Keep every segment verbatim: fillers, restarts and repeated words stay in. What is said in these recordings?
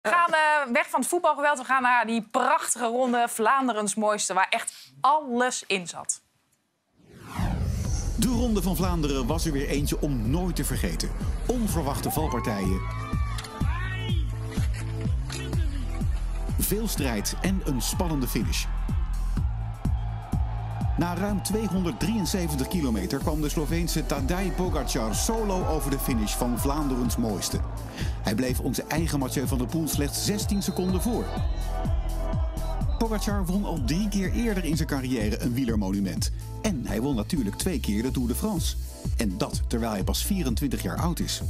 We gaan uh, weg van het voetbalgeweld. We gaan naar die prachtige ronde Vlaanderens mooiste, waar echt alles in zat. De Ronde van Vlaanderen was er weer eentje om nooit te vergeten. Onverwachte valpartijen. Veel strijd en een spannende finish. Na ruim tweehonderddrieënzeventig kilometer kwam de Sloveense Tadej Pogačar solo over de finish van Vlaanderens mooiste. Hij bleef onze eigen Mathieu van der Poel slechts zestien seconden voor. Pogačar won al drie keer eerder in zijn carrière een wielermonument. En hij won natuurlijk twee keer de Tour de France. En dat terwijl hij pas vierentwintig jaar oud is.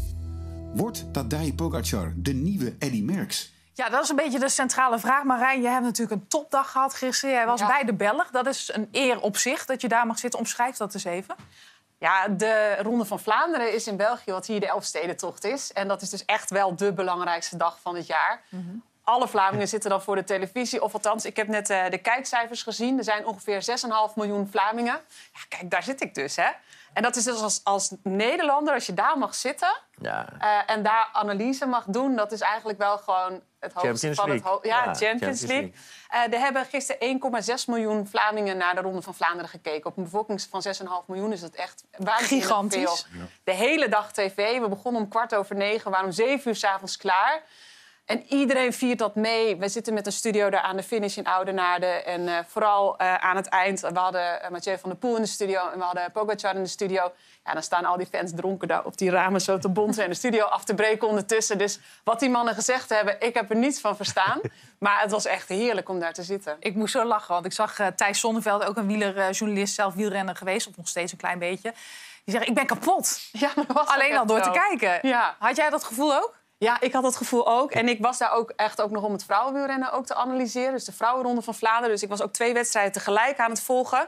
Wordt Tadej Pogačar de nieuwe Eddy Merckx? Ja, dat is een beetje de centrale vraag. Marijn, je hebt natuurlijk een topdag gehad gisteren. Jij was ja. bij de Belg. Dat is een eer op zich dat je daar mag zitten. Omschrijf dat eens even. Ja, de Ronde van Vlaanderen is in België wat hier de Elfstedentocht is. En dat is dus echt wel de belangrijkste dag van het jaar. Mm-hmm. Alle Vlamingen zitten dan voor de televisie. Of althans, ik heb net uh, de kijkcijfers gezien. Er zijn ongeveer zes komma vijf miljoen Vlamingen. Ja, kijk, daar zit ik dus, hè. En dat is dus als, als Nederlander, als je daar mag zitten... Ja. Uh, en daar analyse mag doen, dat is eigenlijk wel gewoon het hoogste van het hoogste. Ja, ja, Champions, Champions League. League. Uh, er hebben gisteren één komma zes miljoen Vlamingen naar de Ronde van Vlaanderen gekeken. Op een bevolking van zes komma vijf miljoen is dat echt waanzinnig gigantisch. Veel. Ja. De hele dag tv. We begonnen om kwart over negen, we waren om zeven uur 's avonds klaar. En iedereen viert dat mee. We zitten met een studio daar aan de finish in Oudenaarde. En uh, vooral uh, aan het eind, we hadden uh, Mathieu van der Poel in de studio... en we hadden Pogačar in de studio. Ja, dan staan al die fans dronken daar op die ramen zo te bonzen... en de studio af te breken ondertussen. Dus wat die mannen gezegd hebben, ik heb er niets van verstaan. Maar het was echt heerlijk om daar te zitten. Ik moest zo lachen, want ik zag uh, Thijs Zonneveld... ook een wielerjournalist, zelf wielrenner geweest... of nog steeds een klein beetje. Die zegt, ik ben kapot. Ja, maar was alleen al door zo. te kijken. Ja. Had jij dat gevoel ook? Ja, ik had dat gevoel ook. En ik was daar ook echt ook nog om het vrouwenwielrennen ook te analyseren. Dus de vrouwenronde van Vlaanderen. Dus ik was ook twee wedstrijden tegelijk aan het volgen.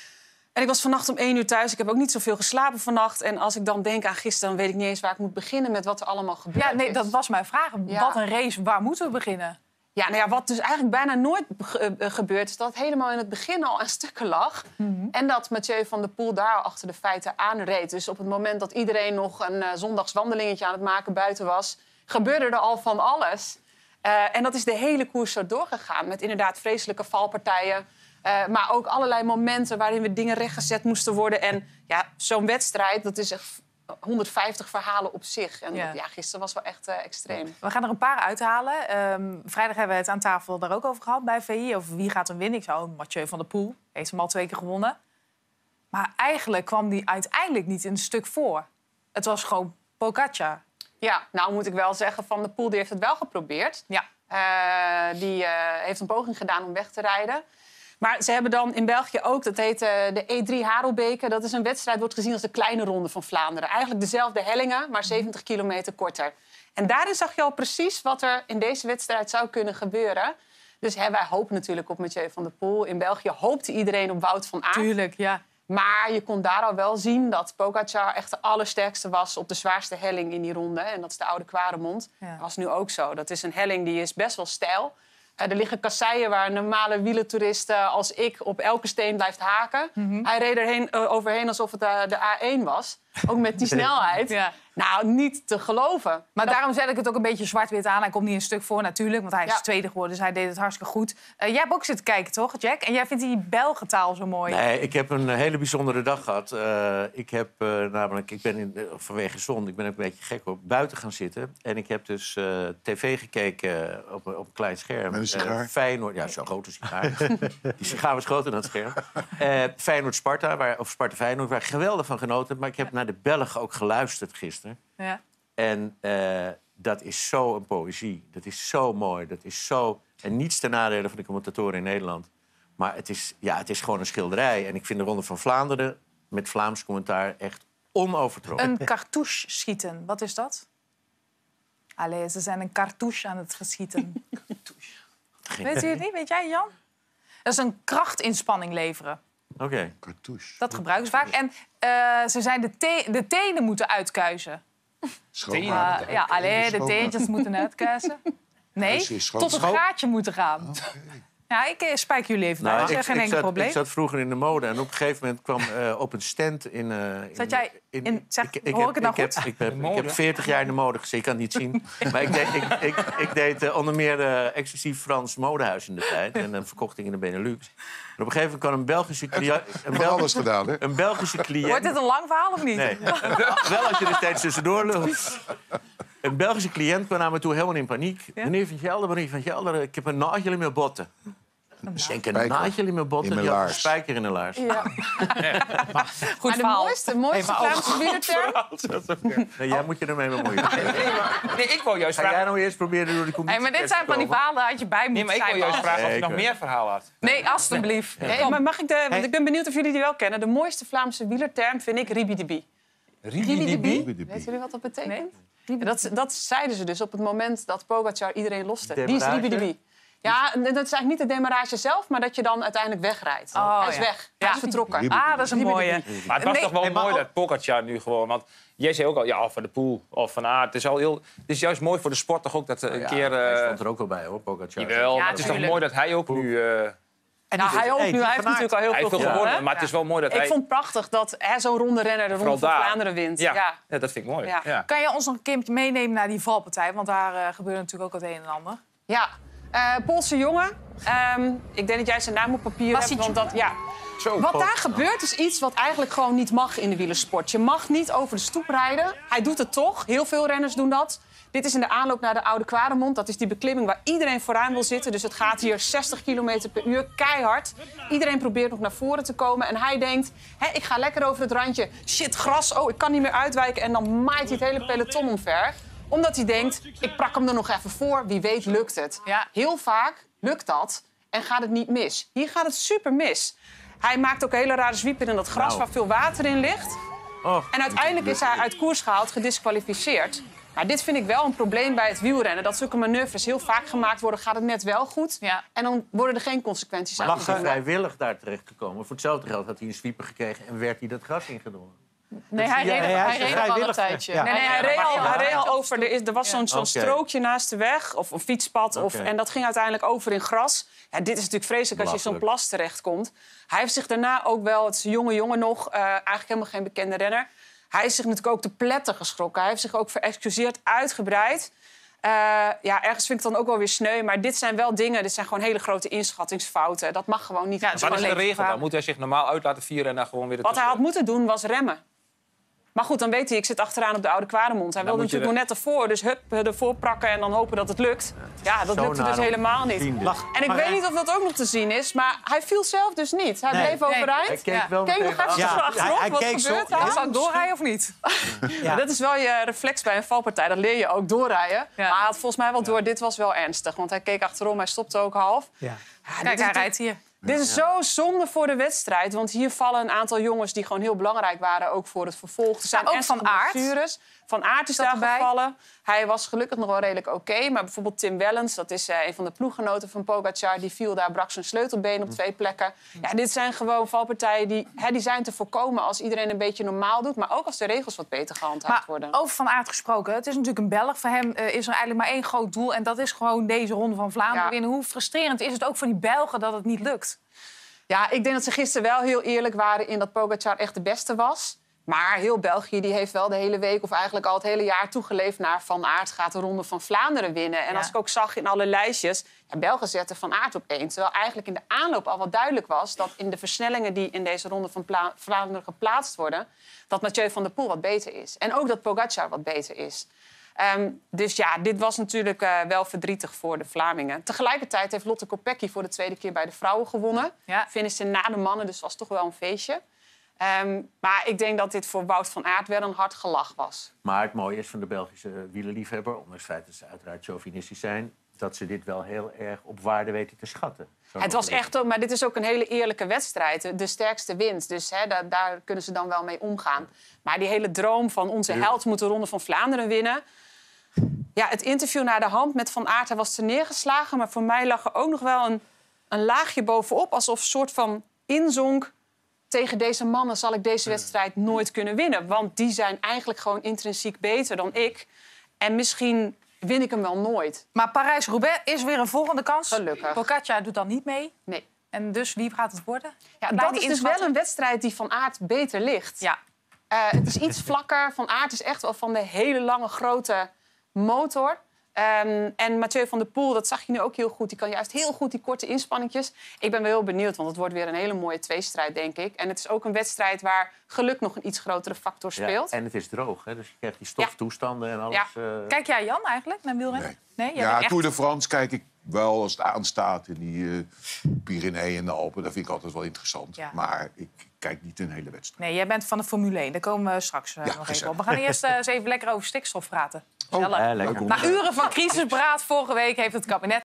En ik was vannacht om één uur thuis. Ik heb ook niet zoveel geslapen vannacht. En als ik dan denk aan gisteren, dan weet ik niet eens waar ik moet beginnen... met wat er allemaal gebeurt. Ja, nee, dat was mijn vraag. Ja. Wat een race, waar moeten we beginnen? Ja, nou ja, wat dus eigenlijk bijna nooit ge- uh, gebeurt... is dat het helemaal in het begin al aan stukken lag. Mm-hmm. En dat Mathieu van der Poel daar achter de feiten aanreed. Dus op het moment dat iedereen nog een uh, zondagswandelingetje aan het maken buiten was... gebeurde er al van alles. Uh, en dat is de hele koers zo doorgegaan. Met inderdaad vreselijke valpartijen. Uh, maar ook allerlei momenten waarin we dingen rechtgezet moesten worden. En ja, zo'n wedstrijd, dat is echt honderdvijftig verhalen op zich. En ja, ja gisteren was wel echt uh, extreem. We gaan er een paar uithalen. Um, vrijdag hebben we het aan tafel daar ook over gehad bij V I. Over wie gaat hem winnen. Ik zou Mathieu van der Poel. Heeft hem al twee keer gewonnen. Maar eigenlijk kwam die uiteindelijk niet in een stuk voor. Het was gewoon Pogačar. Ja, nou moet ik wel zeggen, Van der Poel die heeft het wel geprobeerd. Ja. Uh, die uh, heeft een poging gedaan om weg te rijden. Maar ze hebben dan in België ook, dat heet uh, de E drie Harelbeke. Dat is een wedstrijd, wordt gezien als de kleine ronde van Vlaanderen. Eigenlijk dezelfde hellingen, maar zeventig kilometer korter. En daarin zag je al precies wat er in deze wedstrijd zou kunnen gebeuren. Dus hè, wij hopen natuurlijk op Mathieu van der Poel. In België hoopte iedereen op Wout van Aert. Tuurlijk, ja. Maar je kon daar al wel zien dat Pogačar echt de allersterkste was... op de zwaarste helling in die ronde. En dat is de Oude Kwaremond. Ja. Dat was nu ook zo. Dat is een helling die is best wel steil. Uh, er liggen kasseien waar normale wielertoeristen als ik... op elke steen blijft haken. Mm-hmm. Hij reed er uh, overheen alsof het uh, de A één was. Ook met die snelheid. Ja. Nou, niet te geloven. Maar dat... daarom zet ik het ook een beetje zwart-wit aan. Hij komt niet een stuk voor natuurlijk, want hij is ja. tweede geworden. Dus hij deed het hartstikke goed. Uh, jij hebt ook zitten kijken, toch, Jack? En jij vindt die Belgentaal zo mooi. Nee, ik heb een hele bijzondere dag gehad. Uh, ik heb uh, namelijk, ik ben in, uh, vanwege zon, ik ben ook een beetje gek op, buiten gaan zitten. En ik heb dus uh, tv gekeken op, op een klein scherm. Met een sigaar? Uh, Feyenoord, ja, zo'n grote sigaar. Die sigaar was groter dan het scherm. Uh, Feyenoord-Sparta, waar, of Sparta-Feyenoord, waar ik geweldig van genoten. Maar ik heb naar de Belgen ook geluisterd gisteren. Ja. En uh, dat is zo een poëzie. Dat is zo mooi. Dat is zo... En niets ten nadele van de commentatoren in Nederland. Maar het is, ja, het is gewoon een schilderij. En ik vind de Ronde van Vlaanderen met Vlaams commentaar echt onovertroffen. Een cartouche schieten, wat is dat? Allee, ze zijn een cartouche aan het geschieten. Weet u het niet? Weet jij, Jan? Dat is een krachtinspanning leveren. Oké. Okay. Cartouche. Dat gebruiken ze vaak. En uh, ze zijn de, te- de tenen moeten uitkuisen. Schoonmaken. Uh, ja, alleen de teentjes moeten uitkuisen. Nee, tot een gaatje moeten gaan. Okay. Ja, ik spijk jullie even Nou, bij. Dat ik, is geen ik, enkel zat, probleem. ik zat vroeger in de mode en op een gegeven moment kwam uh, op een stand in... Uh, in zat jij in... Zeg, ik, ik, hoor ik het nou ik goed? Heb, ik, heb, ik heb veertig jaar in de mode gezeten, ik kan het niet zien. Maar ik deed, ik, ik, ik deed uh, onder meer uh, exclusief Frans modehuis in de tijd. En dan verkocht ik in de Benelux. En op een gegeven moment kwam een Belgische cliënt... Een, Belg alles gedaan, hè? een Belgische cliënt... Wordt dit een lang verhaal of niet? Nee, wel als je er steeds tussendoor lult. Een Belgische cliënt kwam naar me toe helemaal in paniek. Ja? Meneer Van Gelder, meneer Van Gelder, ik heb een nagel in mijn botten. Ik denk, een nagel in mijn botten? In mijn ja, laars. een spijker in de laars. Ja. maar, goed maar de mooiste, mooiste hey, Vlaamse wielerterm... Nee, jij moet je ermee bemoeien. Nee, maar, nee, ik wil juist Ga vragen... jij nou eerst proberen door de commissie hey, maar dit zijn van die verhalen dat je bij moet nee, maar ik wil juist vragen of je nog meer verhaal had. Nee, alstublieft. Nee. Nee, maar mag ik de... Want ik ben benieuwd of jullie die wel kennen. De mooiste Vlaamse wielerterm vind ik ribidibi. Ribidibi? Weten jullie wat dat betekent? Nee? Dat, dat zeiden ze dus op het moment dat Pogacar iedereen loste. Die is ribidibi. Ja, dat is eigenlijk niet de demarrage zelf, maar dat je dan uiteindelijk wegrijdt. Oh, hij is ja. weg. Ja. Hij is vertrokken. Ah, dat is een mooie. Maar het was nee, toch wel nee, mooi ook... dat Pogacar nu gewoon... Want jij zei ook al, ja, of Van de Poel of Van Aert. Het is, al heel, het is juist mooi voor de sport toch ook dat een ja, keer... Uh... Hij stond er ook wel bij, hoor, Pogacar. Jawel, ja, maar het is toch mooi dat hij ook nu... Uh... En nou, hij ook hey, nu. Hij heeft natuurlijk al heel hij veel gewonnen. gewonnen. Maar het is wel mooi dat ik hij... Ik vond het prachtig dat zo'n ronde renner de Ronde van daar. Vlaanderen wint. Ja. Ja. ja, dat vind ik mooi. Ja. Ja. Kan je ons nog een keertje meenemen naar die valpartij? Want daar uh, gebeurde natuurlijk ook het een en ander. Ja, uh, Poolse jongen. Um, ik denk dat jij zijn naam op papier hebt. Want dat, ja. Zo, wat daar gebeurt is iets wat eigenlijk gewoon niet mag in de wielersport. Je mag niet over de stoep rijden. Hij doet het toch. Heel veel renners doen dat. Dit is in de aanloop naar de Oude Kwaremond. Dat is die beklimming waar iedereen vooraan wil zitten. Dus het gaat hier zestig kilometer per uur, keihard. Iedereen probeert nog naar voren te komen. En hij denkt, Hé, ik ga lekker over het randje. Shit, gras, oh, ik kan niet meer uitwijken. En dan maait hij het hele peloton omver. Omdat hij denkt, ik prak hem er nog even voor. Wie weet lukt het. Ja. Heel vaak lukt dat en gaat het niet mis. Hier gaat het super mis. Hij maakt ook hele rare zwiepen in dat gras nou. waar veel water in ligt. Oh, en uiteindelijk is hij uit koers gehaald, gedisqualificeerd. Maar dit vind ik wel een probleem bij het wielrennen. Dat zulke manoeuvres heel vaak gemaakt worden, gaat het net wel goed. Ja. En dan worden er geen consequenties aan. Mag hij vrijwillig daar terecht gekomen? Voor hetzelfde geld had hij een zwieper gekregen en werd hij dat gras ingedrongen. Nee, hij reed, ja, hij reed al een tijdje. Ja. Nee, nee, hij reed al, hij reed al over. Er, is, er was zo'n Ja. zo'n Okay. strookje naast de weg, of een fietspad. Of, Okay. en dat ging uiteindelijk over in gras. Ja, dit is natuurlijk vreselijk als je in zo'n plas terechtkomt. Hij heeft zich daarna ook wel, het is een jonge jongen nog, uh, eigenlijk helemaal geen bekende renner. Hij is zich natuurlijk ook te pletter geschrokken. Hij heeft zich ook verexcuseerd, uitgebreid. Uh, ja, ergens vind ik het dan ook wel weer sneu. Maar dit zijn wel dingen, dit zijn gewoon hele grote inschattingsfouten. Dat mag gewoon niet. Ja, Dat Wat is de gewoon regel dan? Moet hij zich normaal uit laten vieren en dan gewoon weer... Wat hij had moeten doen was remmen. Maar goed, dan weet hij, ik zit achteraan op de Oude Kwaremond. Hij wilde natuurlijk nog net ervoor, dus hup, ervoor prakken en dan hopen dat het lukt. Ja, dat lukte dus helemaal niet. En ik weet niet of dat ook nog te zien is, maar hij viel zelf dus niet. Hij bleef overeind. Hij keek wel Keek nog meteen even af. achterop, hij wat keek zo- gebeurt ja. daar? Zou ik doorrijden of niet? Ja. Dat is wel je reflex bij een valpartij. Dat leer je ook doorrijden. Ja. Maar hij had volgens mij wel door, dit was wel ernstig. Want hij keek achterom, hij stopte ook half. Ja. Ja, dit Kijk, is hij toch- rijdt hier. Dit is zo zonde voor de wedstrijd. Want hier vallen een aantal jongens die gewoon heel belangrijk waren. Ook voor het vervolg. Er zijn ook ernstige Van Aert. blessures. Van Aert is dat daar erbij? gevallen. Hij was gelukkig nog wel redelijk oké. Okay, maar bijvoorbeeld Tim Wellens, dat is uh, een van de ploeggenoten van Pogacar. Die viel daar, brak zijn sleutelbeen op twee plekken. Ja, dit zijn gewoon valpartijen die, hè, die zijn te voorkomen als iedereen een beetje normaal doet. Maar ook als de regels wat beter gehandhaafd Maar worden. over Van Aert gesproken, het is natuurlijk een Belg. Voor hem uh, is er eigenlijk maar één groot doel. En dat is gewoon deze Ronde van Vlaanderen Ja. winnen. Hoe frustrerend is het ook voor die Belgen dat het niet lukt? Ja, ik denk dat ze gisteren wel heel eerlijk waren in dat Pogacar echt de beste was. Maar heel België die heeft wel de hele week of eigenlijk al het hele jaar toegeleefd naar Van Aert gaat de Ronde van Vlaanderen winnen. En Ja. als ik ook zag in alle lijstjes, ja, Belgen zetten Van Aert op één. Terwijl eigenlijk in de aanloop al wat duidelijk was dat in de versnellingen die in deze Ronde van Pla- Vlaanderen geplaatst worden, dat Mathieu van der Poel wat beter is. En ook dat Pogacar wat beter is. Um, dus ja, dit was natuurlijk uh, wel verdrietig voor de Vlamingen. Tegelijkertijd heeft Lotte Kopecky voor de tweede keer bij de vrouwen gewonnen. Ja. Finishte na de mannen, dus was toch wel een feestje. Um, maar ik denk dat dit voor Wout van Aert wel een hard gelach was. Maar het mooie is van de Belgische wielerliefhebber, ondanks het feit dat ze uiteraard chauvinistisch zijn, dat ze dit wel heel erg op waarde weten te schatten. Zo Het was echt ook, maar dit is ook een hele eerlijke wedstrijd. De sterkste wint, dus hè, daar, daar kunnen ze dan wel mee omgaan. Maar die hele droom van onze held moet de Ronde van Vlaanderen winnen. Ja, het interview naar de hand met Van Aert, hij was te neergeslagen. Maar voor mij lag er ook nog wel een, een laagje bovenop. Alsof een soort van inzonk. Tegen deze mannen zal ik deze wedstrijd nooit kunnen winnen. Want die zijn eigenlijk gewoon intrinsiek beter dan ik. En misschien win ik hem wel nooit. Maar Parijs-Roubaix is weer een volgende kans. Gelukkig. Pogacar doet dan niet mee. Nee. En dus wie gaat het worden? Ja, Bijna dat is dus inschatten. wel een wedstrijd die Van Aert beter ligt. Ja. Uh, het is iets vlakker. Van Aert is echt wel van de hele lange, grote motor. Um, en Mathieu van der Poel, dat zag je nu ook heel goed. Die kan juist heel goed die korte inspanningjes. Ik ben wel heel benieuwd, want het wordt weer een hele mooie tweestrijd, denk ik. En het is ook een wedstrijd waar geluk nog een iets grotere factor speelt. Ja, en het is droog, hè? Dus je krijgt die stoftoestanden en alles. Ja. Uh... Kijk jij, Jan, eigenlijk naar wielrennen? Nee. Nee, jij Ja, bent echt... Tour de France kijk ik wel als het aanstaat. In die uh, Pyreneeën en de Alpen, dat vind ik altijd wel interessant. Ja. Maar ik kijk niet een hele wedstrijd. Nee, jij bent van de Formule één. Daar komen we straks uh, Ja, nog gezellig. even op. We gaan eerst uh, eens even lekker over stikstof praten. Oh, Gezellig. Ja, lekker. Na uren van crisisberaad vorige week heeft het kabinet